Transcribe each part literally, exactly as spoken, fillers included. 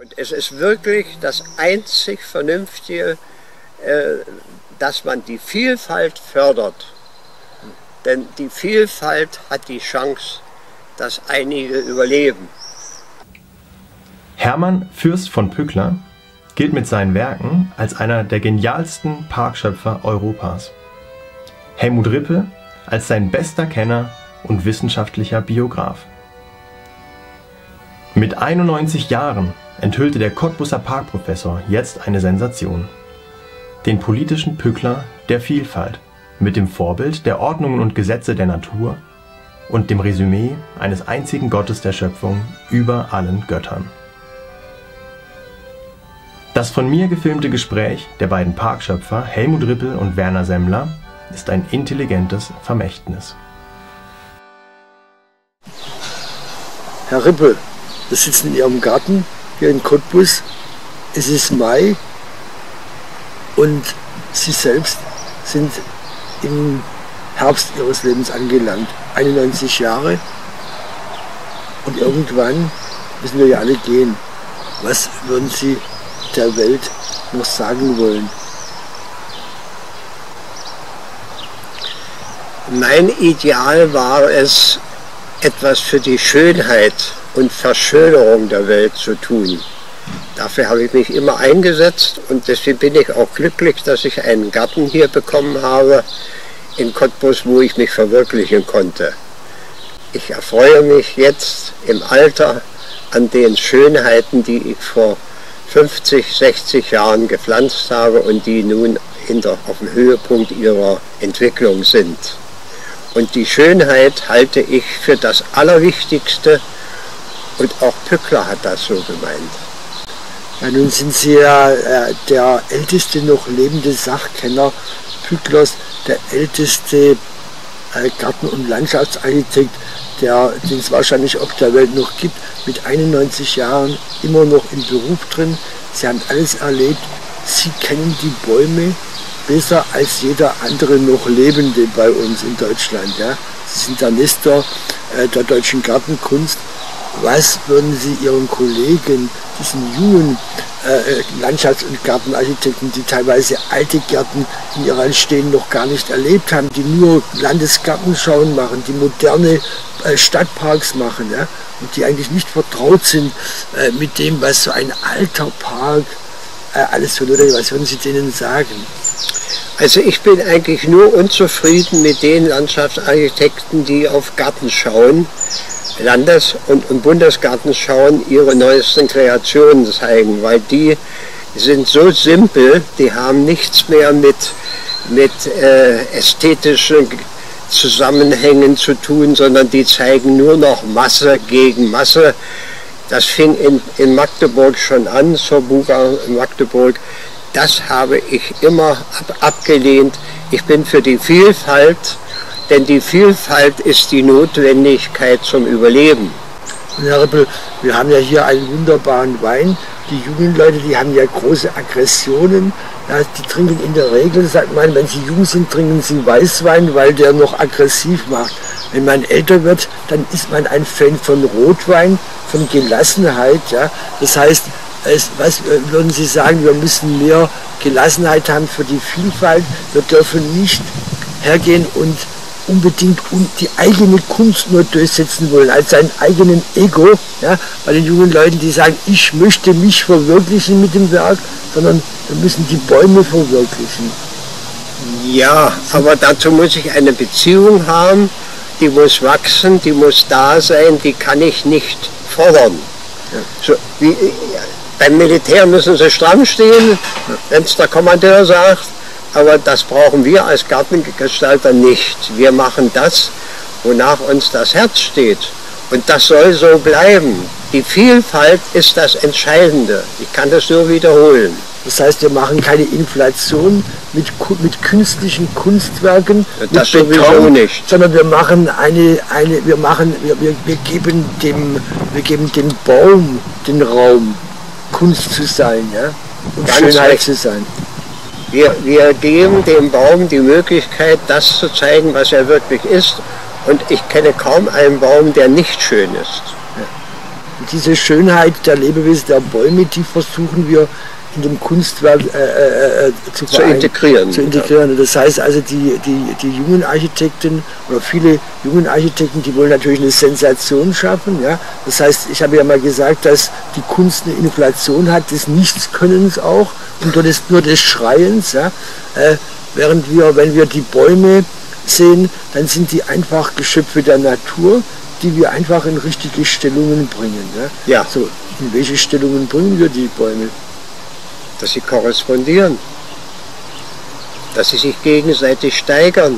Und es ist wirklich das einzig Vernünftige, äh, dass man die Vielfalt fördert. Denn die Vielfalt hat die Chance, dass einige überleben. Hermann Fürst von Pückler gilt mit seinen Werken als einer der genialsten Parkschöpfer Europas. Helmut Rippel als sein bester Kenner und wissenschaftlicher Biograf. Mit einundneunzig Jahren enthüllte der Cottbuser Parkprofessor jetzt eine Sensation. Den politischen Pückler der Vielfalt mit dem Vorbild der Ordnungen und Gesetze der Natur und dem Resümee eines einzigen Gottes der Schöpfung über allen Göttern. Das von mir gefilmte Gespräch der beiden Parkschöpfer Helmut Rippel und Werner Semmler ist ein intelligentes Vermächtnis. Herr Rippel, wir sitzen in Ihrem Garten hier in Cottbus. Es ist Mai und Sie selbst sind im Herbst Ihres Lebens angelangt. einundneunzig Jahre und irgendwann müssen wir ja alle gehen. Was würden Sie der Welt noch sagen wollen? Mein Ideal war es, etwas für die Schönheit und Verschönerung der Welt zu tun. Dafür habe ich mich immer eingesetzt und deswegen bin ich auch glücklich, dass ich einen Garten hier bekommen habe in Cottbus, wo ich mich verwirklichen konnte. Ich erfreue mich jetzt im Alter an den Schönheiten, die ich vor fünfzig, sechzig Jahren gepflanzt habe und die nun in der, auf dem Höhepunkt ihrer Entwicklung sind. Und die Schönheit halte ich für das Allerwichtigste und auch Pückler hat das so gemeint. Ja, nun sind Sie ja äh, der älteste noch lebende Sachkenner Pücklers, der älteste äh, Garten- und Landschaftsarchitekt, der, den es wahrscheinlich auf der Welt noch gibt, mit einundneunzig Jahren immer noch im Beruf drin. Sie haben alles erlebt, Sie kennen die Bäume besser als jeder andere noch Lebende bei uns in Deutschland. Ja. Sie sind der Nestor äh, der deutschen Gartenkunst. Was würden Sie Ihren Kollegen, diesen jungen äh, Landschafts- und Gartenarchitekten, die teilweise alte Gärten in ihrer Stehen noch gar nicht erlebt haben, die nur Landesgartenschauen machen, die moderne äh, Stadtparks machen, ja, und die eigentlich nicht vertraut sind äh, mit dem, was so ein alter Park äh, alles für Leute, was würden Sie denen sagen? Also ich bin eigentlich nur unzufrieden mit den Landschaftsarchitekten, die auf Gartenschauen, Landes- und, und Bundesgartenschauen ihre neuesten Kreationen zeigen, weil die sind so simpel, die haben nichts mehr mit, mit äh, ästhetischen Zusammenhängen zu tun, sondern die zeigen nur noch Masse gegen Masse. Das fing in, in Magdeburg schon an, zur Buga in Magdeburg. Das habe ich immer ab, abgelehnt. Ich bin für die Vielfalt, denn die Vielfalt ist die Notwendigkeit zum Überleben. Herr Rippel, wir haben ja hier einen wunderbaren Wein. Die jungen Leute, die haben ja große Aggressionen. Ja, die trinken in der Regel, sagt man, wenn sie jung sind, trinken sie Weißwein, weil der noch aggressiv macht. Wenn man älter wird, dann ist man ein Fan von Rotwein, von Gelassenheit. Ja. Das heißt, es, was würden Sie sagen, wir müssen mehr Gelassenheit haben für die Vielfalt. Wir dürfen nicht hergehen und unbedingt die eigene Kunst nur durchsetzen wollen, als seinen eigenen Ego, ja, bei den jungen Leuten, die sagen, ich möchte mich verwirklichen mit dem Werk, sondern wir müssen die Bäume verwirklichen. Ja, aber dazu muss ich eine Beziehung haben, die muss wachsen, die muss da sein, die kann ich nicht fordern. Ja. So, wie, beim Militär müssen sie stramm stehen, wenn es der Kommandeur sagt. Aber das brauchen wir als Gartengestalter nicht. Wir machen das, wonach uns das Herz steht. Und das soll so bleiben. Die Vielfalt ist das Entscheidende. Ich kann das nur wiederholen. Das heißt, wir machen keine Inflation mit, mit künstlichen Kunstwerken, das mit sowieso Beton, nicht. Sondern wir machen eine, eine wir machen, wir, wir, wir geben dem, wir geben dem Baum den Raum, Kunst zu sein, ja, und Ganz Schönheit recht. zu sein. Wir, wir geben dem Baum die Möglichkeit, das zu zeigen, was er wirklich ist. Und ich kenne kaum einen Baum, der nicht schön ist. Ja. Und diese Schönheit der Lebewesen, der Bäume, die versuchen wir in dem Kunstwerk äh, äh, zu, zu integrieren. Zu integrieren. Ja. Das heißt also, die, die, die jungen Architekten oder viele jungen Architekten, die wollen natürlich eine Sensation schaffen. Ja. Das heißt, ich habe ja mal gesagt, dass die Kunst eine Inflation hat, des Nichtskönnens auch und nur des, nur des Schreiens. Ja. Äh, während wir, wenn wir die Bäume sehen, dann sind die einfach Geschöpfe der Natur, die wir einfach in richtige Stellungen bringen. Ja. Ja. So, in welche Stellungen bringen wir die Bäume? Dass sie korrespondieren, dass sie sich gegenseitig steigern.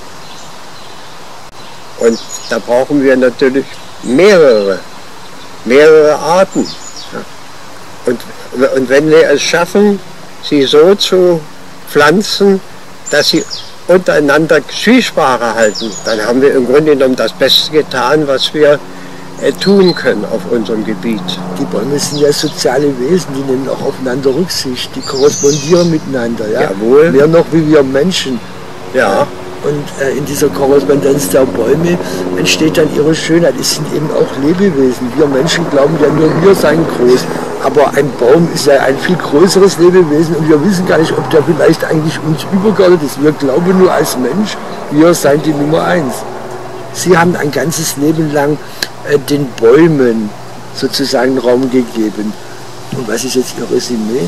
Und da brauchen wir natürlich mehrere, mehrere Arten. Und, und wenn wir es schaffen, sie so zu pflanzen, dass sie untereinander Zwiesprache halten, dann haben wir im Grunde genommen das Beste getan, was wir tun können auf unserem Gebiet. Die Bäume sind ja soziale Wesen, die nehmen auch aufeinander Rücksicht, die korrespondieren miteinander. Ja? Jawohl. Mehr noch wie wir Menschen. Ja. Und äh, in dieser Korrespondenz der Bäume entsteht dann ihre Schönheit. Es sind eben auch Lebewesen. Wir Menschen glauben ja nur, wir seien groß. Aber ein Baum ist ja ein viel größeres Lebewesen und wir wissen gar nicht, ob der vielleicht eigentlich uns übergeordnet ist. Wir glauben nur als Mensch, wir seien die Nummer eins. Sie haben ein ganzes Leben lang äh, den Bäumen sozusagen Raum gegeben. Und was ist jetzt Ihr Resümee?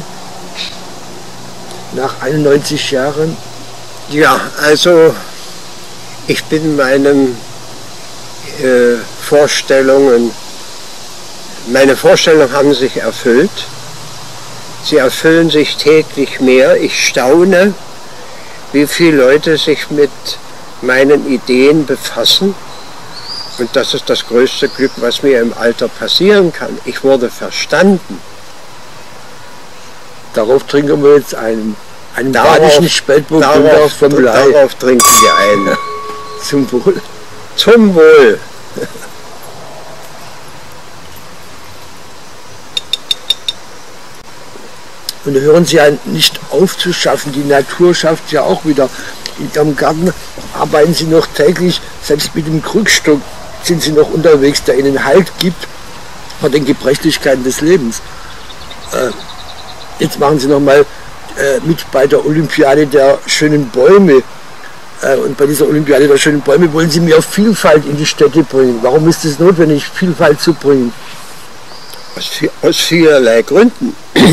Nach einundneunzig Jahren? Ja, also ich bin meinen äh, Vorstellungen, meine Vorstellungen haben sich erfüllt. Sie erfüllen sich täglich mehr. Ich staune, wie viele Leute sich mit meinen Ideen befassen. Und das ist das größte Glück, was mir im Alter passieren kann. Ich wurde verstanden. Darauf trinken wir jetzt einen, einen darauf, badischen Spätburgunder vom Leih. Darauf trinken wir einen. Zum Wohl. Zum Wohl. Und da hören Sie ja nicht auf zu schaffen. Die Natur schafft ja auch wieder. In Ihrem Garten arbeiten Sie noch täglich, selbst mit dem Krückstock sind Sie noch unterwegs, der Ihnen Halt gibt vor den Gebrechlichkeiten des Lebens. Äh, jetzt machen Sie noch mal äh, mit bei der Olympiade der schönen Bäume. Äh, und bei dieser Olympiade der schönen Bäume wollen Sie mehr Vielfalt in die Städte bringen. Warum ist es notwendig, Vielfalt zu bringen? Aus, aus vielerlei Gründen.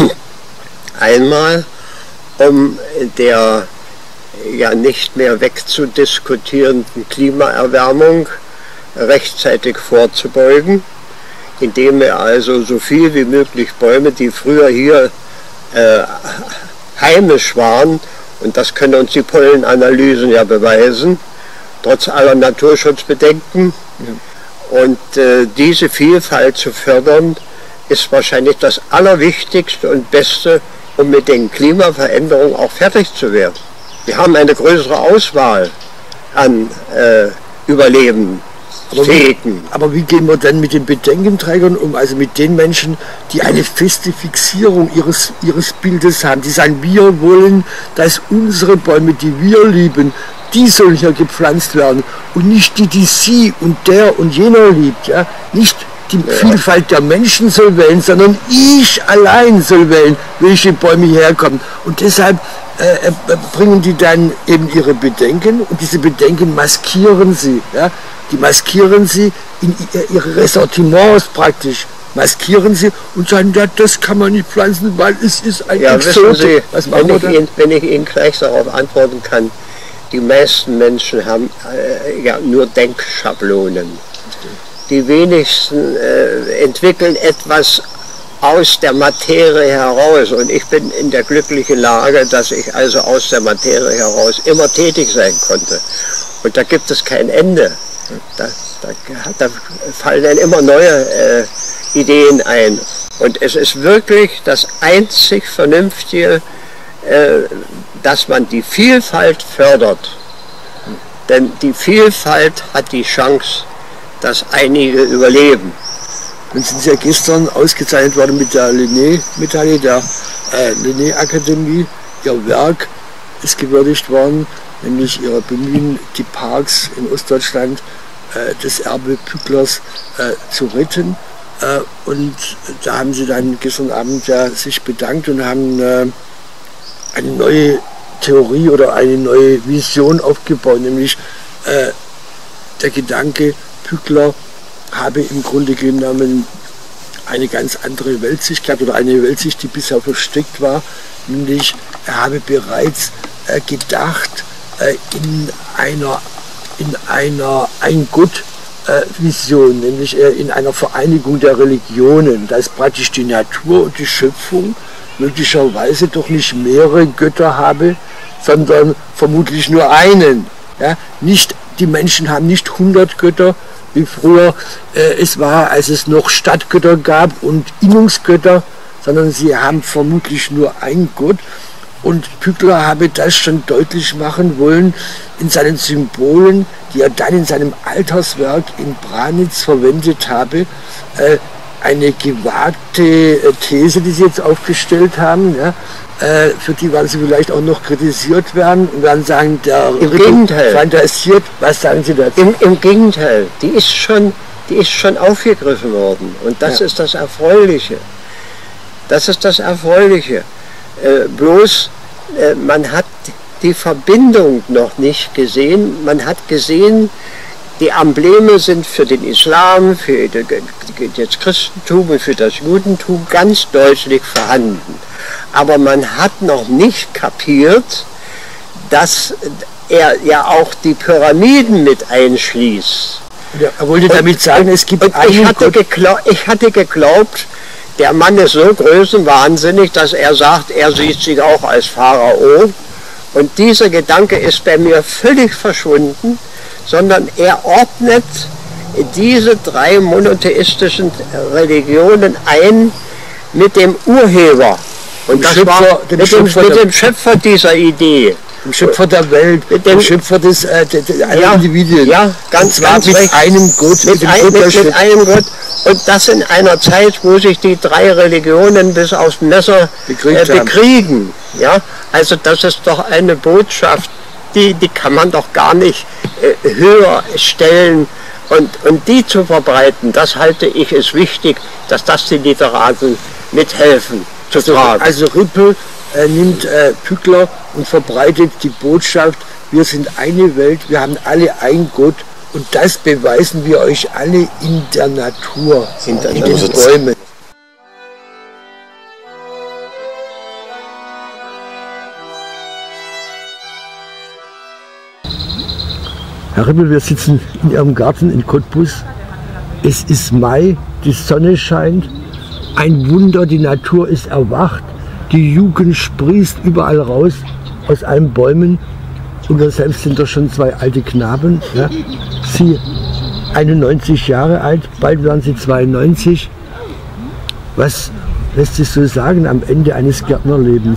Einmal, um der ja nicht mehr wegzudiskutierenden Klimaerwärmung rechtzeitig vorzubeugen, indem wir also so viel wie möglich Bäume, die früher hier äh, heimisch waren, und das können uns die Pollenanalysen ja beweisen, trotz aller Naturschutzbedenken, ja. Und äh, diese Vielfalt zu fördern, ist wahrscheinlich das Allerwichtigste und Beste, um mit den Klimaveränderungen auch fertig zu werden. Wir haben eine größere Auswahl an äh, Überlebensfähigen. Aber wie, aber wie gehen wir denn mit den Bedenkenträgern um, also mit den Menschen, die eine feste Fixierung ihres, ihres Bildes haben, die sagen, wir wollen, dass unsere Bäume, die wir lieben, die sollen hier gepflanzt werden und nicht die, die sie und der und jener liebt. Ja? Nicht die ja. Vielfalt der Menschen soll wählen, sondern ich allein soll wählen, welche Bäume hierher kommen. Und deshalb äh, bringen die dann eben ihre Bedenken und diese Bedenken maskieren sie. Ja? Die maskieren sie in ihre Ressortiments praktisch. Maskieren sie und sagen, ja, das kann man nicht pflanzen, weil es ist ein ja, Exot. Sie, Was wenn, ich Ihnen, wenn ich Ihnen gleich darauf antworten kann, die meisten Menschen haben äh, ja nur Denkschablonen. Die wenigsten äh, entwickeln etwas aus der Materie heraus. Und ich bin in der glücklichen Lage, dass ich also aus der Materie heraus immer tätig sein konnte. Und da gibt es kein Ende. Da, da, da fallen dann immer neue äh, Ideen ein. Und es ist wirklich das einzig Vernünftige, äh, dass man die Vielfalt fördert. Denn die Vielfalt hat die Chance, dass einige überleben. Nun sind Sie ja gestern ausgezeichnet worden mit der Linné-Medaille der äh, Linné-Akademie. Ihr Werk ist gewürdigt worden, nämlich Ihre Bemühen, die Parks in Ostdeutschland, äh, das Erbe Pücklers äh, zu retten. Äh, und da haben sie dann gestern Abend ja sich bedankt und haben äh, eine neue Theorie oder eine neue Vision aufgebaut, nämlich äh, der Gedanke, Pückler habe im Grunde genommen eine ganz andere Weltsicht gehabt oder eine Weltsicht, die bisher versteckt war, nämlich er habe bereits äh, gedacht äh, in einer, in einer Ein-Gott-Vision, äh, nämlich äh, in einer Vereinigung der Religionen, dass praktisch die Natur und die Schöpfung möglicherweise doch nicht mehrere Götter habe, sondern vermutlich nur einen. Ja? Nicht, die Menschen haben nicht hundert Götter, wie früher äh, es war, als es noch Stadtgötter gab und Innungsgötter, sondern sie haben vermutlich nur einen Gott. Und Pückler habe das schon deutlich machen wollen in seinen Symbolen, die er dann in seinem Alterswerk in Branitz verwendet habe. Äh, eine gewagte äh, These, die sie jetzt aufgestellt haben, ja, äh, für die werden sie vielleicht auch noch kritisiert werden und werden sagen, der Im Gegenteil. fantasiert. Was sagen Sie dazu? Im, Im Gegenteil, die ist, schon, die ist schon aufgegriffen worden und das ja. ist das Erfreuliche. Das ist das Erfreuliche. Äh, bloß, äh, man hat die Verbindung noch nicht gesehen. Man hat gesehen, die Embleme sind für den Islam, für das Christentum und für das Judentum ganz deutlich vorhanden. Aber man hat noch nicht kapiert, dass er ja auch die Pyramiden mit einschließt. Ja, er wollte und, damit sagen, es gibt und ich, hatte ich hatte geglaubt, der Mann ist so größenwahnsinnig, dass er sagt, er sieht sich auch als Pharao. Und dieser Gedanke ist bei mir völlig verschwunden, sondern er ordnet diese drei monotheistischen Religionen ein mit dem Urheber. Und das Schöpfer, war dem mit, dem, Schöpfer mit der, dem Schöpfer dieser Idee. Dem Schöpfer der Welt, mit dem, dem Schöpfer des äh, de, de, aller ja, Individuen. Ja, ganz, ganz mit recht. einem Gott. Mit, mit, ein, Gott mit, mit einem Gott. Und das in einer Zeit, wo sich die drei Religionen bis aufs Messer äh, bekriegen. Ja? Also das ist doch eine Botschaft, die, die kann man doch gar nicht äh, höher stellen. Und, und die zu verbreiten, das halte ich es wichtig, dass das die Literaten mithelfen zu tragen. Also Rippel äh, nimmt äh, Pückler und verbreitet die Botschaft, wir sind eine Welt, wir haben alle einen Gott und das beweisen wir euch alle in der Natur, in, der in den Bäumen. Herr Rippel, wir sitzen in Ihrem Garten in Cottbus. Es ist Mai, die Sonne scheint. Ein Wunder, die Natur ist erwacht. Die Jugend sprießt überall raus aus allen Bäumen. Und wir selbst sind doch schon zwei alte Knaben. Ja. Sie einundneunzig Jahre alt, bald werden Sie zweiundneunzig. Was lässt sich so sagen am Ende eines Gärtnerlebens?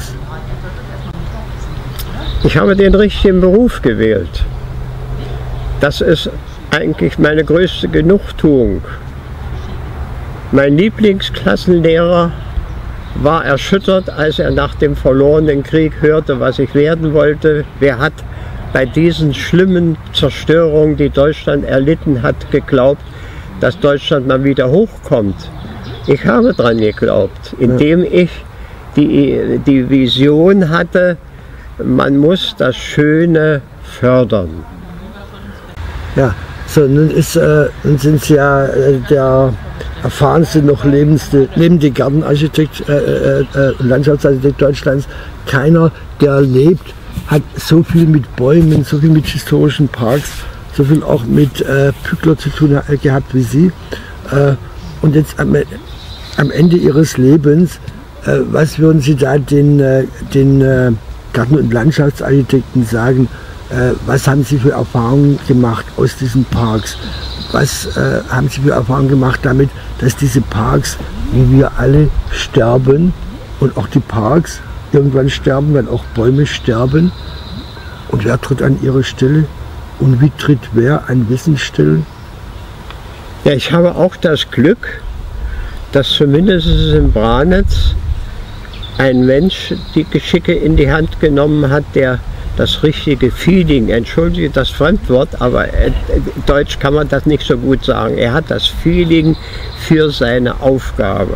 Ich habe den richtigen Beruf gewählt. Das ist eigentlich meine größte Genugtuung. Mein Lieblingsklassenlehrer war erschüttert, als er nach dem verlorenen Krieg hörte, was ich werden wollte. Wer hat bei diesen schlimmen Zerstörungen, die Deutschland erlitten hat, geglaubt, dass Deutschland mal wieder hochkommt? Ich habe daran geglaubt, indem ich die, die Vision hatte, man muss das Schöne fördern. Ja, so nun, ist, äh, nun sind Sie ja äh, der erfahrenste, noch lebendste, lebende Gartenarchitekt, äh, äh, Landschaftsarchitekt Deutschlands. Keiner, der lebt, hat so viel mit Bäumen, so viel mit historischen Parks, so viel auch mit äh, Pückler zu tun äh, gehabt wie Sie. Äh, und jetzt am, am Ende Ihres Lebens, äh, was würden Sie da den, äh, den äh, Garten- und Landschaftsarchitekten sagen? Äh, was haben Sie für Erfahrungen gemacht aus diesen Parks? Was äh, haben Sie für Erfahrungen gemacht damit, dass diese Parks, wie wir alle, sterben und auch die Parks irgendwann sterben, weil auch Bäume sterben? Und wer tritt an ihre Stelle? Und wie tritt wer an wessen Stellen? Ja, ich habe auch das Glück, dass zumindest in Branitz ein Mensch die Geschicke in die Hand genommen hat, der das richtige Feeling, entschuldige das Fremdwort, aber in Deutsch kann man das nicht so gut sagen. Er hat das Feeling für seine Aufgabe.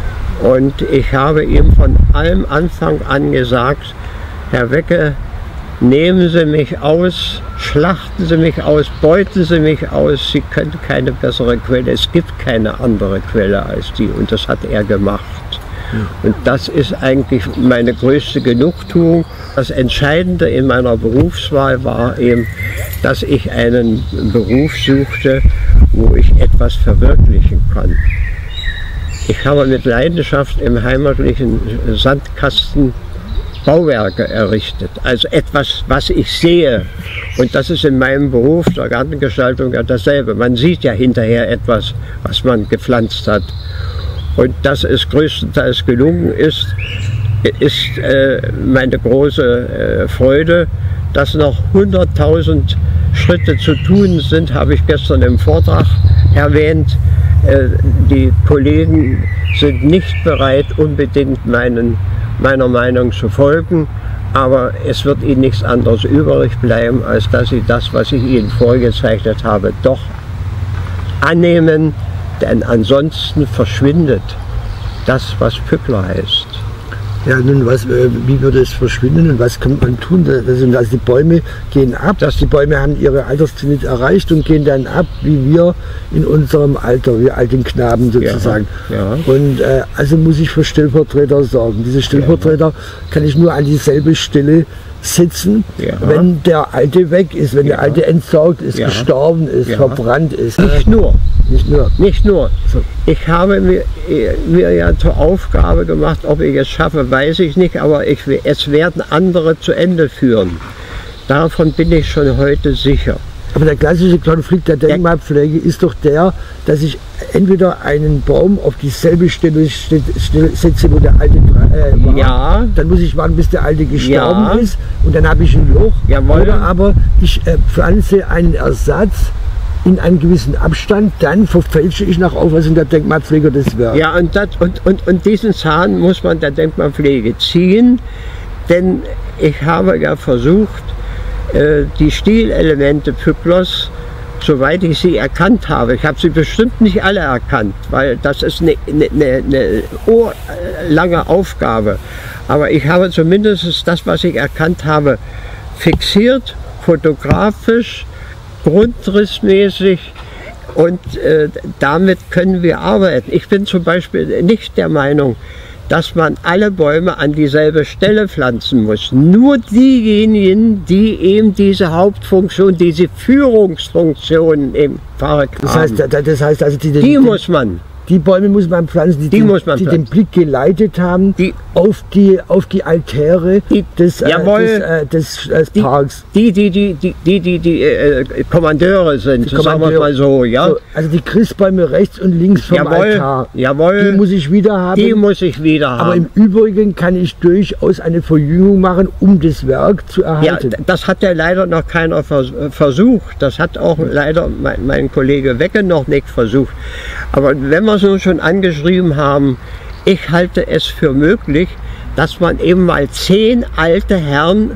Und ich habe ihm von allem Anfang an gesagt, Herr Wecke, nehmen Sie mich aus, schlachten Sie mich aus, beuten Sie mich aus, Sie können keine bessere Quelle, es gibt keine andere Quelle als die, und das hat er gemacht. Und das ist eigentlich meine größte Genugtuung. Das Entscheidende in meiner Berufswahl war eben, dass ich einen Beruf suchte, wo ich etwas verwirklichen kann. Ich habe mit Leidenschaft im heimatlichen Sandkasten Bauwerke errichtet, also etwas, was ich sehe. Und das ist in meinem Beruf der Gartengestaltung ja dasselbe. Man sieht ja hinterher etwas, was man gepflanzt hat. Und dass es größtenteils gelungen ist, ist äh, meine große äh, Freude. Dass noch hunderttausend Schritte zu tun sind, habe ich gestern im Vortrag erwähnt. Äh, die Kollegen sind nicht bereit, unbedingt meinen, meiner Meinung zu folgen, aber es wird ihnen nichts anderes übrig bleiben, als dass sie das, was ich ihnen vorgezeichnet habe, doch annehmen. Denn ansonsten verschwindet das, was Pückler heißt. Ja, nun, was, äh, wie würde es verschwinden und was kann man tun? Also, also die Bäume gehen ab, dass die Bäume haben ihre Alterszenit erreicht und gehen dann ab, wie wir in unserem Alter, wir alten Knaben sozusagen. Ja, ja. Und äh, also muss ich für Stellvertreter sorgen. Diese Stellvertreter ja. kann ich nur an dieselbe Stelle sitzen, ja. wenn der Alte weg ist, wenn ja. der Alte entsorgt ist, ja. gestorben ist, ja. verbrannt ist. Nicht nur. Nicht nur. Nicht nur. Ich habe mir, mir ja zur Aufgabe gemacht, ob ich es schaffe, weiß ich nicht, aber ich, es werden andere zu Ende führen. Davon bin ich schon heute sicher. Aber der klassische Konflikt der Denkmalpflege ist doch der, dass ich entweder einen Baum auf dieselbe Stelle setze, wo der Alte äh, war. Ja. Dann muss ich warten, bis der Alte gestorben ja. ist und dann habe ich ein Loch. Jawohl. Oder aber ich äh, pflanze einen Ersatz in einem gewissen Abstand, dann verfälsche ich nach Auffassung der Denkmalpfleger das Werk. Ja, und, das, und, und, und diesen Zahn muss man der Denkmalpflege ziehen, denn ich habe ja versucht, die Stilelemente Pücklers, soweit ich sie erkannt habe, ich habe sie bestimmt nicht alle erkannt, weil das ist eine, eine, eine lange Aufgabe, aber ich habe zumindest das, was ich erkannt habe, fixiert, fotografisch, grundrissmäßig, und äh, damit können wir arbeiten. Ich bin zum Beispiel nicht der Meinung, dass man alle Bäume an dieselbe Stelle pflanzen muss. Nur diejenigen, die eben diese Hauptfunktion, diese Führungsfunktion im Park das heißt, haben, das heißt also die, die, die muss man. Die Bäume muss man pflanzen, die, die, den, muss man die pflanzen. den Blick geleitet haben die, auf, die, auf die Altäre die, des, jawohl, äh, des, äh, des die, Parks. Die, die, die, die, die, die, die äh, Kommandeure sind, die Kommandeure. sagen wir mal so. Ja? So, also die Christbäume rechts und links vom jawohl, Altar, jawohl, die muss ich wieder haben. Die muss ich wieder haben. Aber im Übrigen kann ich durchaus eine Verjüngung machen, um das Werk zu erhalten. Ja, das hat ja leider noch keiner versucht. Das hat auch leider mein, mein Kollege Wecke noch nicht versucht. Aber wenn wir es nun schon angeschrieben haben, ich halte es für möglich, dass man eben mal zehn alte Herren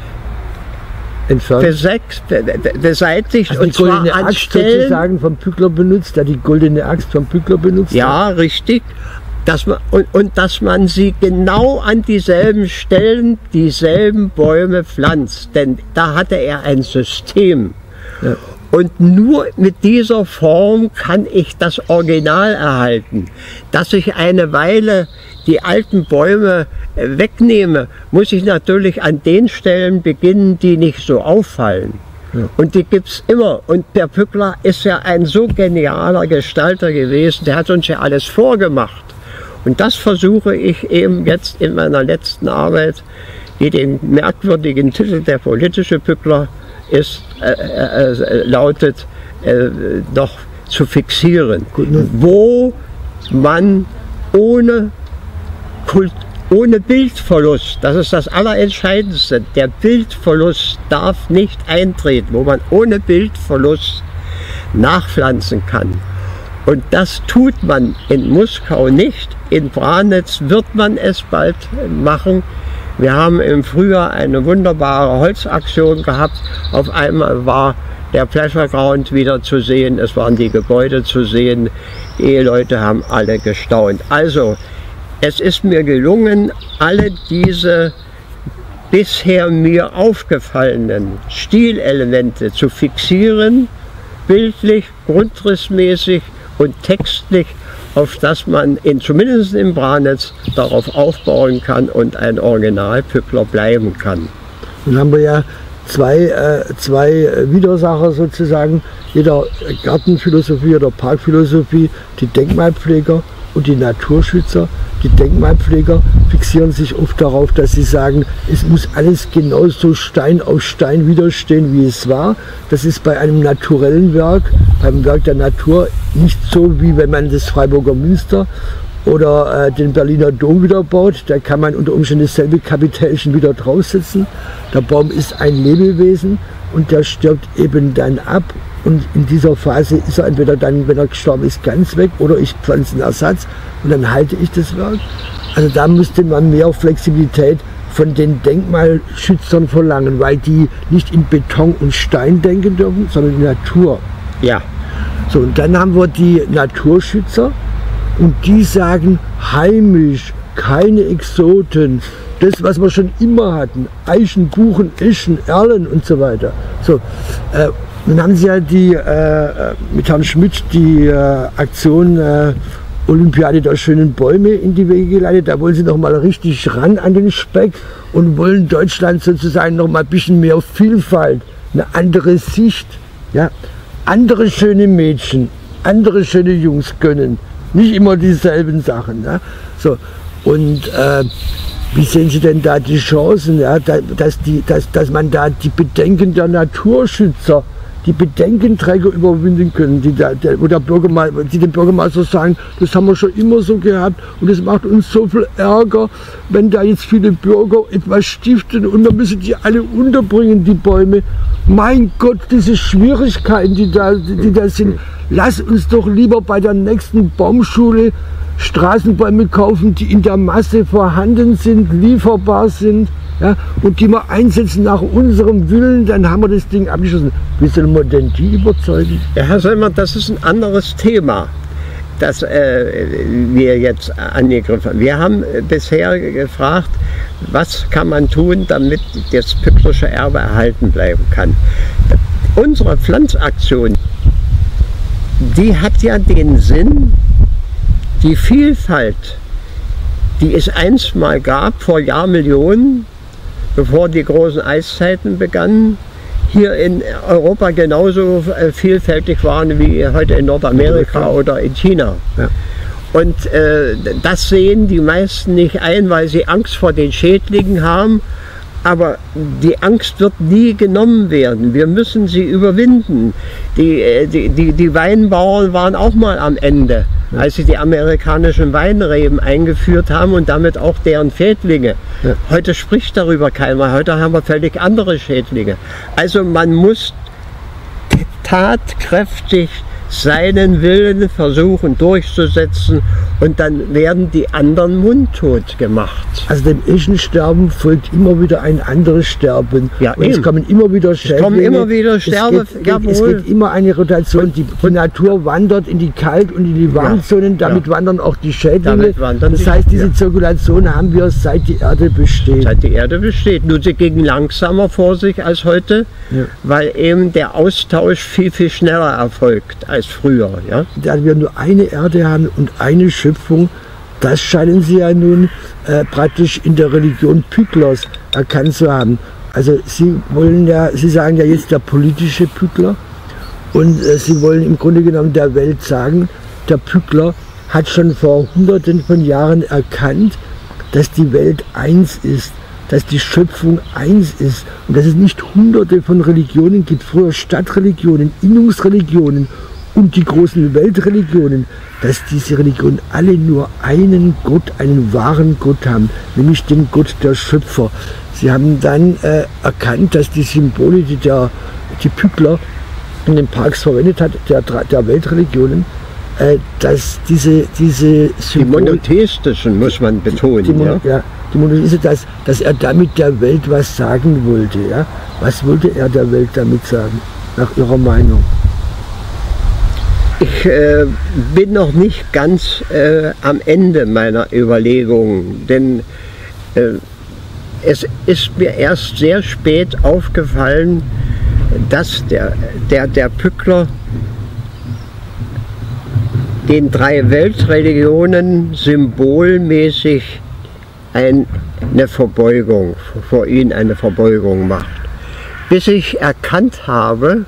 besechs, beseitigt, also und zwar an Stellen, sozusagen vom Pückler benutzt, der die goldene Axt vom Pückler benutzt ja, hat. Richtig. Dass man, und, und dass man sie genau an dieselben Stellen, dieselben Bäume pflanzt. Denn da hatte er ein System. Ja. Und nur mit dieser Form kann ich das Original erhalten. Dass ich eine Weile die alten Bäume wegnehme, muss ich natürlich an den Stellen beginnen, die nicht so auffallen. Ja. Und die gibt es immer. Und der Pückler ist ja ein so genialer Gestalter gewesen, der hat uns ja alles vorgemacht. Und das versuche ich eben jetzt in meiner letzten Arbeit, die den merkwürdigen Titel Der politische Pückler ist, äh, äh, lautet, äh, noch zu fixieren, Gut, ne? wo man ohne, Kult, ohne Bildverlust, das ist das Allerentscheidendste, der Bildverlust darf nicht eintreten, wo man ohne Bildverlust nachpflanzen kann. Und das tut man in Muskau nicht, in Branitz wird man es bald machen, Wir haben im Frühjahr eine wunderbare Holzaktion gehabt. Auf einmal war der Pleasure Ground wieder zu sehen, es waren die Gebäude zu sehen. Die Leute haben alle gestaunt. Also, es ist mir gelungen, alle diese bisher mir aufgefallenen Stilelemente zu fixieren, bildlich, grundrissmäßig und textlich, auf das man in, zumindest im Branitz darauf aufbauen kann und ein Original-Pückler bleiben kann. Nun haben wir ja zwei, äh, zwei Widersacher sozusagen, jeder Gartenphilosophie oder Parkphilosophie, die Denkmalpfleger und die Naturschützer. Die Denkmalpfleger fixieren sich oft darauf, dass sie sagen, es muss alles genauso Stein auf Stein widerstehen, wie es war. Das ist bei einem naturellen Werk, beim Werk der Natur nicht so, wie wenn man das Freiburger Münster oder äh, den Berliner Dom wieder baut. Da kann man unter Umständen dasselbe Kapitälchen wieder draufsetzen. Der Baum ist ein Lebewesen und der stirbt eben dann ab. Und in dieser Phase ist er entweder dann, wenn er gestorben ist, ganz weg oder ich pflanze einen Ersatz und dann halte ich das Werk. Also da müsste man mehr Flexibilität von den Denkmalschützern verlangen, weil die nicht in Beton und Stein denken dürfen, sondern in Natur. Ja. So, und dann haben wir die Naturschützer und die sagen heimisch, keine Exoten. Das, was wir schon immer hatten, Eichen, Buchen, Eschen, Erlen und so weiter. So, äh, Dann haben sie ja die, äh, mit Herrn Schmidt die äh, Aktion äh, Olympiade der schönen Bäume in die Wege geleitet. Da wollen sie noch mal richtig ran an den Speck und wollen Deutschland sozusagen noch mal ein bisschen mehr Vielfalt, eine andere Sicht, ja, andere schöne Mädchen, andere schöne Jungs gönnen, nicht immer dieselben Sachen. Ja? So, und äh, wie sehen Sie denn da die Chancen, ja, dass, die, dass, dass man da die Bedenken der Naturschützer, die Bedenkenträger überwinden können, die, der, der, wo der Bürgermeister, die dem Bürgermeister sagen, das haben wir schon immer so gehabt und es macht uns so viel Ärger, wenn da jetzt viele Bürger etwas stiften und wir müssen die alle unterbringen, die Bäume. Mein Gott, diese Schwierigkeiten, die da, die, die da sind, lass uns doch lieber bei der nächsten Baumschule Straßenbäume kaufen, die in der Masse vorhanden sind, lieferbar sind, ja, und die wir einsetzen nach unserem Willen, dann haben wir das Ding abgeschlossen. Wie sollen wir denn die überzeugen? Ja, Herr Sellmann, das ist ein anderes Thema, das äh, wir jetzt angegriffen haben. Wir haben bisher gefragt, was kann man tun, damit das pücklerische Erbe erhalten bleiben kann. Unsere Pflanzaktion, die hat ja den Sinn, die Vielfalt, die es einst mal gab, vor Jahrmillionen, bevor die großen Eiszeiten begannen, hier in Europa genauso vielfältig waren wie heute in Nordamerika oder in China. Ja. Und äh, das sehen die meisten nicht ein, weil sie Angst vor den Schädlingen haben. Aber die Angst wird nie genommen werden. Wir müssen sie überwinden. Die, die, die, die Weinbauern waren auch mal am Ende, als sie die amerikanischen Weinreben eingeführt haben und damit auch deren Schädlinge. Ja. Heute spricht darüber keiner. Heute haben wir völlig andere Schädlinge. Also man muss tatkräftig seinen Willen versuchen durchzusetzen und dann werden die anderen mundtot gemacht. Also dem Eschensterben folgt immer wieder ein anderes Sterben. Ja, und es kommen immer wieder Schädlinge. Es kommen immer wieder Sterbe. Es geht, es geht immer eine Rotation. Die, die Natur wandert in die Kalt- und in die Warmzonen. Damit ja. wandern auch die Schädlinge. Das die, heißt, diese ja. Zirkulation haben wir seit die Erde besteht. Seit die Erde besteht. Nur sie ging langsamer vor sich als heute, ja. weil eben der Austausch viel, viel schneller erfolgt als früher. Ja? Da wir nur eine Erde haben und eine Schöpfung, das scheinen sie ja nun äh, praktisch in der Religion Pücklers erkannt zu haben. Also sie wollen ja, sie sagen ja jetzt der politische Pückler und äh, sie wollen im Grunde genommen der Welt sagen, der Pückler hat schon vor hunderten von Jahren erkannt, dass die Welt eins ist, dass die Schöpfung eins ist und dass es nicht hunderte von Religionen gibt, früher Stadtreligionen, Innungsreligionen und die großen Weltreligionen, dass diese Religionen alle nur einen Gott, einen wahren Gott haben, nämlich den Gott der Schöpfer. Sie haben dann äh, erkannt, dass die Symbole, die der, die Pückler in den Parks verwendet hat, der, der Weltreligionen, äh, dass diese, diese Symbol, die monotheistischen muss man betonen. Die, die, ja? Ja, die monotheistische, dass, dass er damit der Welt was sagen wollte. Ja? Was wollte er der Welt damit sagen, nach Ihrer Meinung? Ich äh, bin noch nicht ganz äh, am Ende meiner Überlegungen, denn äh, es ist mir erst sehr spät aufgefallen, dass der, der, der Pückler den drei Weltreligionen symbolmäßig ein, eine Verbeugung, vor ihnen eine Verbeugung macht. Bis ich erkannt habe,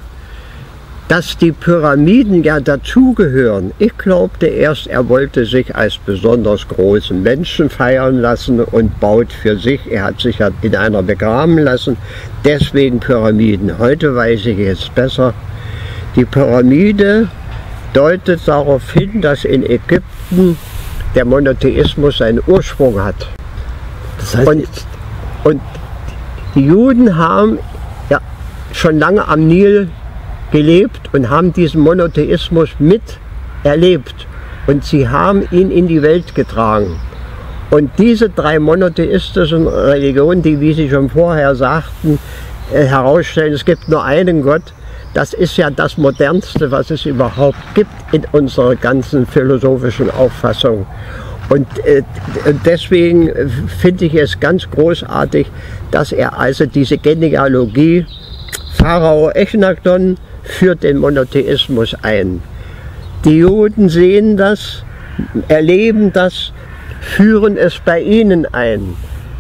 dass die Pyramiden ja dazugehören. Ich glaubte erst, er wollte sich als besonders großen Menschen feiern lassen und baut für sich, er hat sich ja in einer begraben lassen, deswegen Pyramiden. Heute weiß ich jetzt besser, die Pyramide deutet darauf hin, dass in Ägypten der Monotheismus seinen Ursprung hat. Das heißt, und, und die Juden haben ja schon lange am Nil gelebt und haben diesen Monotheismus miterlebt und sie haben ihn in die Welt getragen. Und diese drei monotheistischen Religionen, die, wie Sie schon vorher sagten, äh, herausstellen, es gibt nur einen Gott, das ist ja das Modernste, was es überhaupt gibt in unserer ganzen philosophischen Auffassung. Und äh, deswegen finde ich es ganz großartig, dass er also diese Genealogie Pharao Echnakton führt den Monotheismus ein. Die Juden sehen das, erleben das, führen es bei ihnen ein.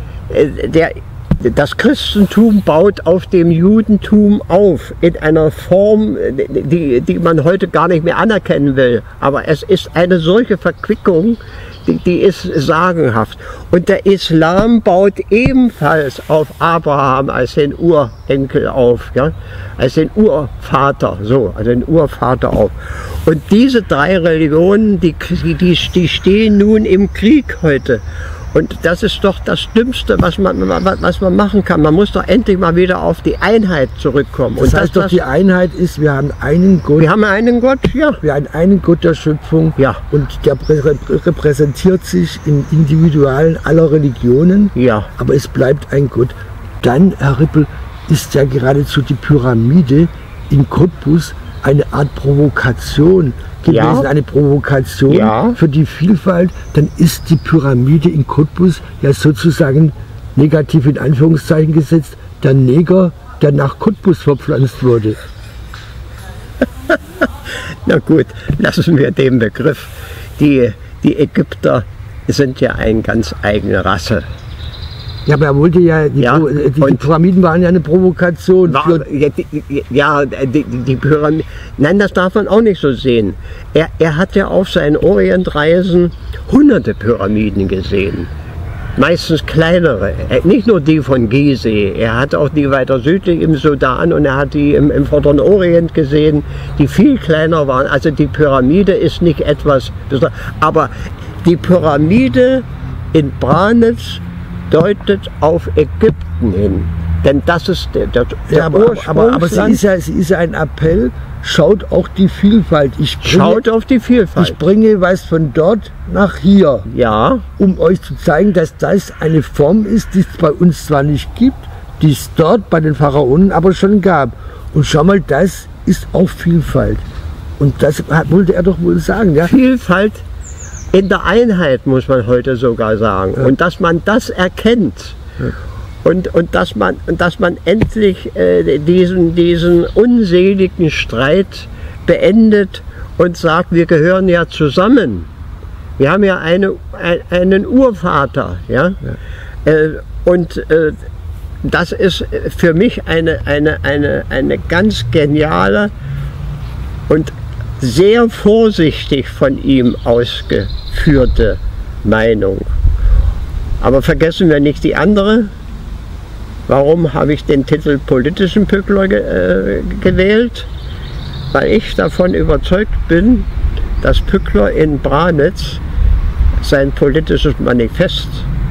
Der, das Christentum baut auf dem Judentum auf, in einer Form, die, die man heute gar nicht mehr anerkennen will. Aber es ist eine solche Verquickung, die, die ist sagenhaft. Und der Islam baut ebenfalls auf Abraham als den Urenkel auf, ja? Als den Urvater, so, also den Urvater auf. Und diese drei Religionen, die, die, die stehen nun im Krieg heute. Und das ist doch das Dümmste, was man, was man machen kann. Man muss doch endlich mal wieder auf die Einheit zurückkommen. Das und heißt das, doch, die Einheit ist, wir haben einen Gott. Wir haben einen Gott, ja. Wir haben einen Gott der Schöpfung. Ja. Und der repräsentiert sich im Individualen aller Religionen. Ja. Aber es bleibt ein Gott. Dann, Herr Rippel, ist ja geradezu die Pyramide in Cottbus eine Art Provokation gewesen, ja. Eine Provokation ja. für die Vielfalt. Dann ist die Pyramide in Cottbus ja sozusagen negativ in Anführungszeichen gesetzt, der Neger, der nach Cottbus verpflanzt wurde. Na gut, lassen wir den Begriff. Die, die Ägypter sind ja eine ganz eigene Rasse. Ja, aber er wollte ja, die, ja, die, die Pyramiden waren ja eine Provokation. War, für ja, die, ja die, die Pyramiden, nein, das darf man auch nicht so sehen. Er, er hat ja auf seinen Orientreisen hunderte Pyramiden gesehen. Meistens kleinere, nicht nur die von Gizeh, er hat auch die weiter südlich im Sudan und er hat die im, im Vorderen Orient gesehen, die viel kleiner waren. Also die Pyramide ist nicht etwas, aber die Pyramide in Branitz deutet auf Ägypten hin, denn das ist der, der, der ja, aber, aber, aber sie, ist ja, sie ist ja ein Appell, schaut auch die Vielfalt. Ich bringe, schaut auf die Vielfalt. Ich bringe was von dort nach hier, ja. Um euch zu zeigen, dass das eine Form ist, die es bei uns zwar nicht gibt, die es dort bei den Pharaonen aber schon gab. Und schau mal, das ist auch Vielfalt. Und das wollte er doch wohl sagen. Ja? Vielfalt in der Einheit, muss man heute sogar sagen. Ja. Und dass man das erkennt. Ja. Und, und, dass man, und dass man endlich äh, diesen, diesen unseligen Streit beendet und sagt, wir gehören ja zusammen. Wir haben ja eine, ein, einen Urvater. Ja? Ja. Äh, und äh, das ist für mich eine, eine, eine, eine ganz geniale und sehr vorsichtig von ihm ausgeführte Meinung. Aber vergessen wir nicht die andere. Warum habe ich den Titel politischen Pückler ge äh, gewählt? Weil ich davon überzeugt bin, dass Pückler in Branitz sein politisches Manifest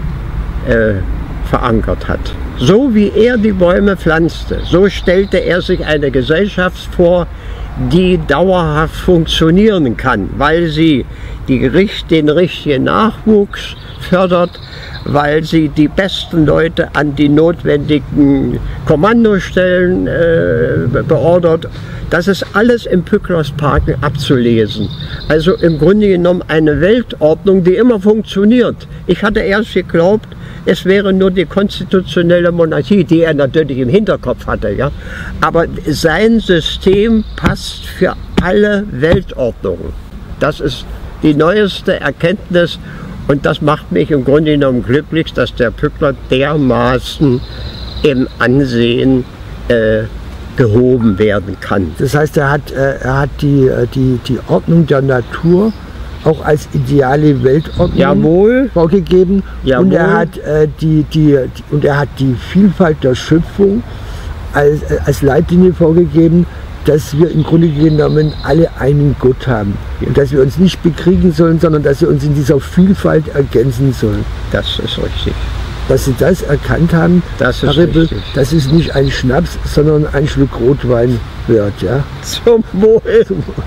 äh, verankert hat. So wie er die Bäume pflanzte, so stellte er sich eine Gesellschaft vor, die dauerhaft funktionieren kann, weil sie die, den richtigen Nachwuchs fördert, weil sie die besten Leute an die notwendigen Kommandostellen äh, beordert. Das ist alles im Pücklersparken abzulesen. Also im Grunde genommen eine Weltordnung, die immer funktioniert. Ich hatte erst geglaubt, es wäre nur die konstitutionelle Monarchie, die er natürlich im Hinterkopf hatte. Ja? Aber sein System passt für alle Weltordnungen. Das ist die neueste Erkenntnis und das macht mich im Grunde genommen glücklich, dass der Pückler dermaßen im Ansehen äh, gehoben werden kann. Das heißt, er hat, äh, er hat die, die, die Ordnung der Natur auch als ideale Weltordnung Jawohl. vorgegeben. Jawohl. Und er hat äh, die, die, die und er hat die Vielfalt der Schöpfung als, als Leitlinie vorgegeben, dass wir im Grunde genommen alle einen Gott haben. Und dass wir uns nicht bekriegen sollen, sondern dass wir uns in dieser Vielfalt ergänzen sollen. Das ist richtig. Dass Sie das erkannt haben, das ist, Herr Rippel, richtig. Das ist nicht ein Schnaps, sondern ein Schluck Rotwein wert. Ja? Zum Wohl. Zum Wohl.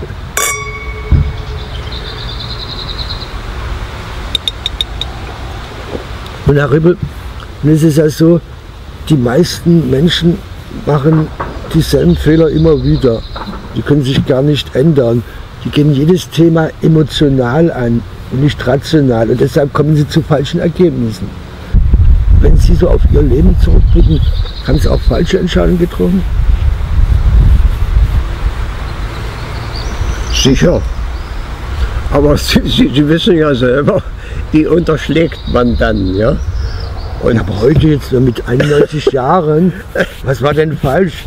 Und Herr Rippel, nun ist es ja so, die meisten Menschen machen dieselben Fehler immer wieder. Die können sich gar nicht ändern. Die gehen jedes Thema emotional an und nicht rational. Und deshalb kommen sie zu falschen Ergebnissen. Wenn Sie so auf Ihr Leben zurückblicken, haben Sie auch falsche Entscheidungen getroffen? Sicher. Aber Sie, Sie, Sie wissen ja selber, die unterschlägt man dann. Ja? Und ja, aber heute jetzt nur mit einundneunzig Jahren, was war denn falsch?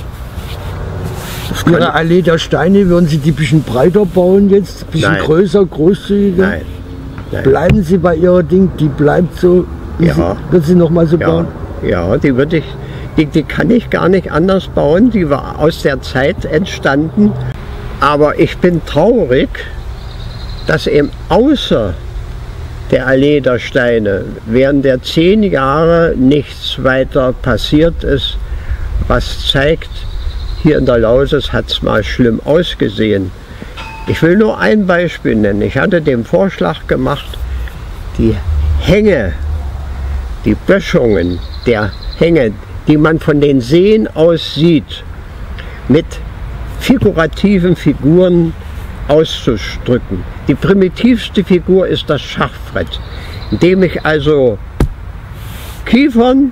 Ihre Allee der Steine, würden Sie die ein bisschen breiter bauen jetzt? Ein bisschen Nein. größer, großzügiger? Nein. Nein. Bleiben Sie bei Ihrer Ding, die bleibt so, wie Ja. Sie, wird sie noch mal so Ja, bauen? ja, die würde ich, die, die kann ich gar nicht anders bauen. Die war aus der Zeit entstanden. Aber ich bin traurig, dass eben außer der Allee der Steine während der zehn Jahre nichts weiter passiert ist, was zeigt, hier in der Lausitz hat es mal schlimm ausgesehen. Ich will nur ein Beispiel nennen. Ich hatte den Vorschlag gemacht, die Hänge, die Böschungen der Hänge, die man von den Seen aus sieht, mit figurativen Figuren auszudrücken. Die primitivste Figur ist das Schachbrett, indem ich also Kiefern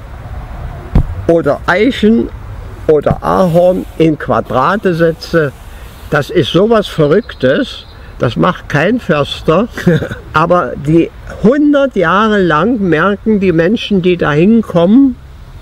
oder Eichen oder Ahorn in Quadrate setze. Das ist sowas Verrücktes, das macht kein Förster, aber die hundert Jahre lang merken die Menschen, die da hinkommen,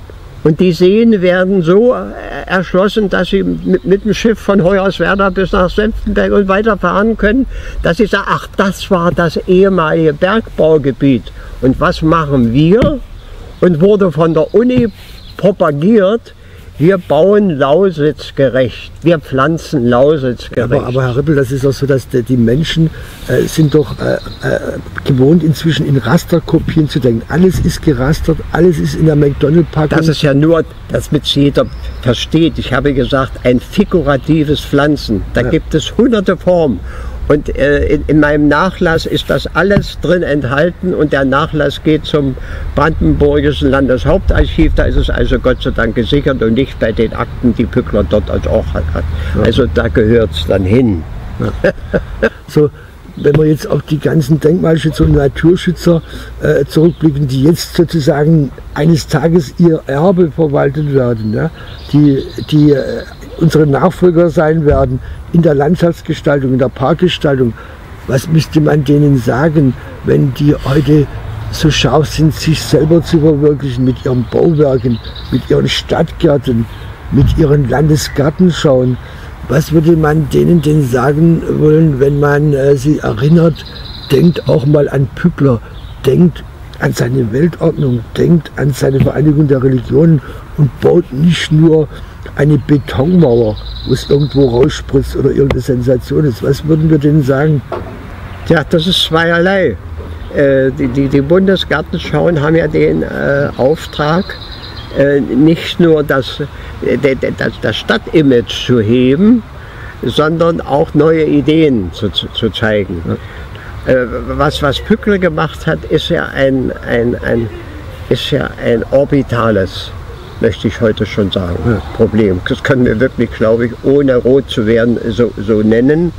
und die Seen werden so erschlossen, dass sie mit, mit dem Schiff von Hoyerswerda bis nach Senftenberg und weiter fahren können, dass sie sagen, ach, das war das ehemalige Bergbaugebiet. Und was machen wir? Und wurde von der Uni propagiert, wir bauen lausitzgerecht, wir pflanzen lausitzgerecht. Aber, aber Herr Rippel, das ist auch so, dass die, die Menschen äh, sind doch äh, äh, gewohnt, inzwischen in Rasterkopien zu denken. Alles ist gerastert, alles ist in der McDonald-Packung. Das ist ja nur, damit es jeder versteht. Ich habe gesagt, ein figuratives Pflanzen. Da ja. gibt es hunderte Formen. Und äh, in, in meinem Nachlass ist das alles drin enthalten und der Nachlass geht zum Brandenburgischen Landeshauptarchiv. Da ist es also Gott sei Dank gesichert und nicht bei den Akten, die Pückler dort als auch hat. Also da gehört es dann hin. Ja. So, wenn wir jetzt auf die ganzen Denkmalschützer und Naturschützer äh, zurückblicken, die jetzt sozusagen eines Tages ihr Erbe verwaltet werden, ja? die, die äh, unsere Nachfolger sein werden in der Landschaftsgestaltung, in der Parkgestaltung. Was müsste man denen sagen, wenn die heute so scharf sind, sich selber zu verwirklichen mit ihren Bauwerken, mit ihren Stadtgärten, mit ihren Landesgartenschauen? Was würde man denen denn sagen wollen, wenn man äh, sie erinnert, denkt auch mal an Pückler, denkt an seine Weltordnung, denkt an seine Vereinigung der Religionen und baut nicht nur eine Betonmauer, wo es irgendwo rausspritzt oder irgendeine Sensation ist. Was würden wir denen sagen? Ja, das ist zweierlei. Äh, die, die, die Bundesgartenschauen haben ja den äh, Auftrag, äh, nicht nur das, äh, das, das Stadtimage zu heben, sondern auch neue Ideen zu, zu, zu zeigen. Ja. Äh, was, was Pückler gemacht hat, ist ja ein, ein, ein, ist ja ein orbitales, möchte ich heute schon sagen, ja. Problem. Das können wir wirklich, glaube ich, ohne rot zu werden, so, so nennen.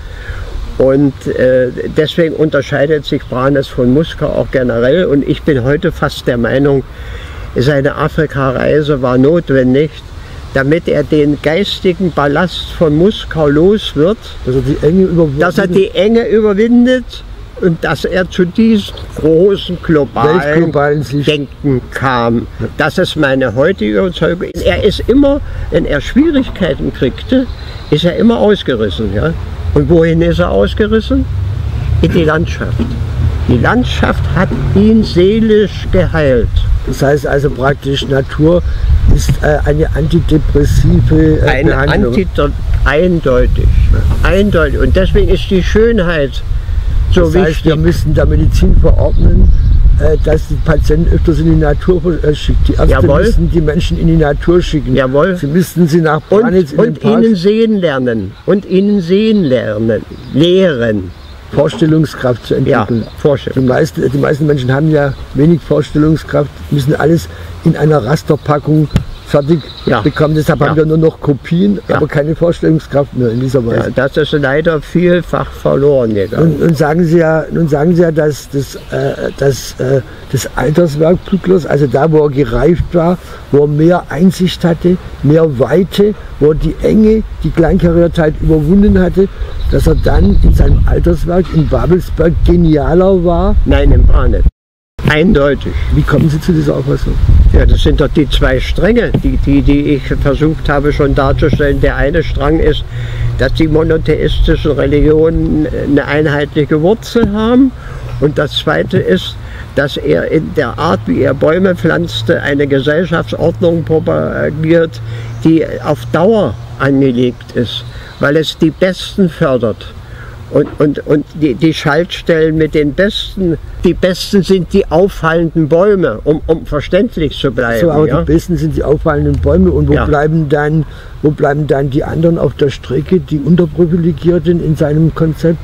Und äh, deswegen unterscheidet sich Brandes von Muska auch generell. Und ich bin heute fast der Meinung, seine Afrika-Reise war notwendig, damit er den geistigen Ballast von Muska los wird, dass er die Enge überwindet, dass er die Enge überwindet und dass er zu diesem großen globalen Denken kam. Das ist meine heutige Überzeugung. Er ist immer, wenn er Schwierigkeiten kriegte, ist er immer ausgerissen. Ja? Und wohin ist er ausgerissen? In die Landschaft. Die Landschaft hat ihn seelisch geheilt. Das heißt also praktisch, Natur ist äh, eine antidepressive äh, eine Behandlung. Antide eindeutig. Eindeutig. Und deswegen ist die Schönheit so das heißt, wichtig. Wir müssen der Medizin verordnen, äh, dass die Patienten öfters in die Natur äh, schicken. Die Ärzte Jawohl. müssen die Menschen in die Natur schicken. Jawohl. Sie müssten sie nach Branitz in den Und Park ihnen sehen lernen. Und ihnen sehen lernen. Lehren. Vorstellungskraft zu entwickeln. Ja, Vorstellung. Die meisten, die meisten Menschen haben ja wenig Vorstellungskraft, müssen alles in einer Rasterpackung fertig Ja. bekommen. Deshalb Ja. haben wir nur noch Kopien, Ja. aber keine Vorstellungskraft mehr in dieser Weise. Ja, das ist leider vielfach verloren gegangen. Nun, nun sagen Sie ja, nun sagen Sie ja, dass das, äh, das, äh, das Alterswerk Pücklers, also da, wo er gereift war, wo er mehr Einsicht hatte, mehr Weite, wo er die Enge, die Kleinkariertheit überwunden hatte, dass er dann in seinem Alterswerk in Babelsberg genialer war. Nein, im Branitz. Eindeutig. Wie kommen Sie zu dieser Auffassung? Ja, das sind doch die zwei Stränge, die, die, die ich versucht habe schon darzustellen. Der eine Strang ist, dass die monotheistischen Religionen eine einheitliche Wurzel haben. Und das zweite ist, dass er in der Art, wie er Bäume pflanzte, eine Gesellschaftsordnung propagiert, die auf Dauer angelegt ist, weil es die Besten fördert. Und, und, und die, die Schaltstellen mit den Besten, die Besten sind die auffallenden Bäume, um, um verständlich zu bleiben. So, aber ja? die Besten sind die auffallenden Bäume. Und wo, Ja. bleiben dann, wo bleiben dann die anderen auf der Strecke, die Unterprivilegierten in seinem Konzept?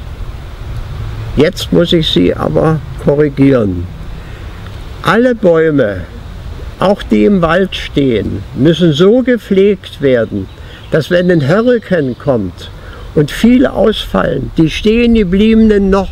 Jetzt muss ich Sie aber korrigieren. Alle Bäume, auch die im Wald stehen, müssen so gepflegt werden, dass wenn ein Hurrikan kommt und viele ausfallen, die stehen gebliebenen noch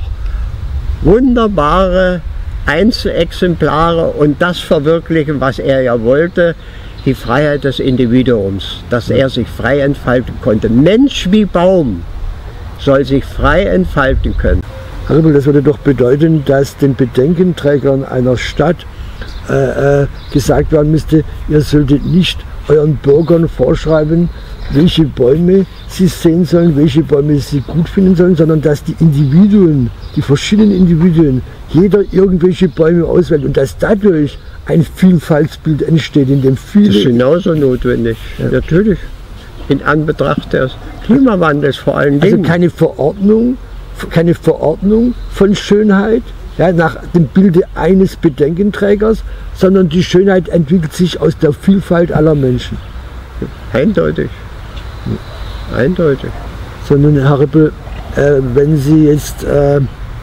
wunderbare Einzelexemplare und das verwirklichen, was er ja wollte, die Freiheit des Individuums, dass er sich frei entfalten konnte. Mensch wie Baum soll sich frei entfalten können. Herr Rippel, das würde doch bedeuten, dass den Bedenkenträgern einer Stadt äh, äh, gesagt werden müsste, ihr solltet nicht euren Bürgern vorschreiben, welche Bäume sie sehen sollen, welche Bäume sie gut finden sollen, sondern dass die Individuen, die verschiedenen Individuen, jeder irgendwelche Bäume auswählt und dass dadurch ein Vielfaltsbild entsteht, in dem viele... Das ist genauso notwendig, ja. Natürlich, in Anbetracht des Klimawandels vor allen Dingen. Also keine Verordnung, keine Verordnung von Schönheit, ja, nach dem Bilde eines Bedenkenträgers, sondern die Schönheit entwickelt sich aus der Vielfalt aller Menschen. Eindeutig. Eindeutig. Sondern Herr Rippel, äh, wenn Sie jetzt äh,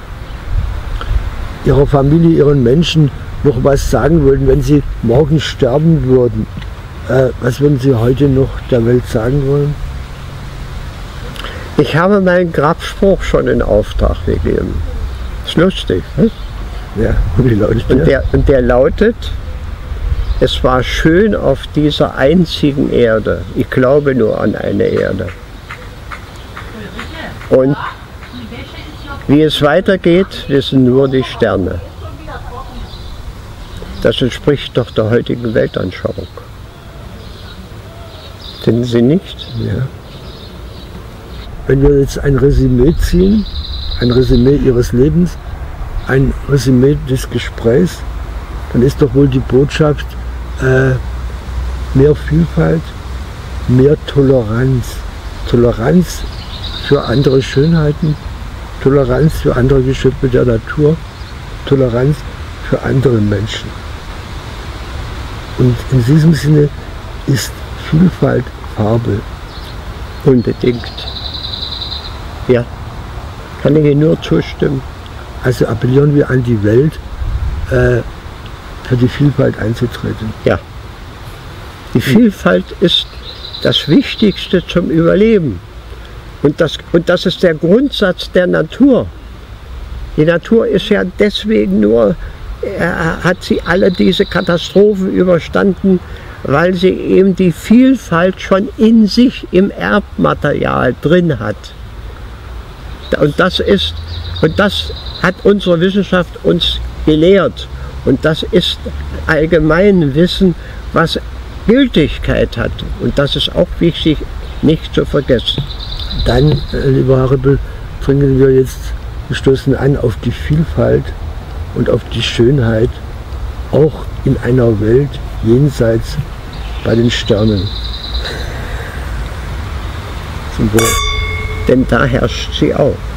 Ihrer Familie, Ihren Menschen noch was sagen würden, wenn Sie morgen sterben würden, äh, was würden Sie heute noch der Welt sagen wollen? Ich habe meinen Grabspruch schon in Auftrag gegeben. Ist lustig, was? Ja, und, die Leute, und, ja. der, und der lautet, es war schön auf dieser einzigen Erde. Ich glaube nur an eine Erde. Und wie es weitergeht, wissen nur die Sterne. Das entspricht doch der heutigen Weltanschauung. Finden Sie nicht? Ja. Wenn wir jetzt ein Resümee ziehen, ein Resümee Ihres Lebens, ein Resümee des Gesprächs, dann ist doch wohl die Botschaft äh, mehr Vielfalt, mehr Toleranz. Toleranz für andere Schönheiten, Toleranz für andere Geschöpfe der Natur, Toleranz für andere Menschen. Und in diesem Sinne ist Vielfalt Farbe. Unbedingt. Ja, kann ich Ihnen nur zustimmen. Also appellieren wir an die Welt, äh, für die Vielfalt einzutreten. Ja. Die Vielfalt ist das Wichtigste zum Überleben. Und das, und das ist der Grundsatz der Natur. Die Natur ist ja deswegen nur, äh, hat sie alle diese Katastrophen überstanden, weil sie eben die Vielfalt schon in sich im Erbmaterial drin hat. Und das ist, und das hat unsere Wissenschaft uns gelehrt. Und das ist Allgemeinwissen, was Gültigkeit hat. Und das ist auch wichtig, nicht zu vergessen. Dann, äh, lieber Herr Rippel, bringen wir jetzt, wir stoßen an auf die Vielfalt und auf die Schönheit, auch in einer Welt jenseits bei den Sternen. Zum Wohl. Denn da herrscht sie auch.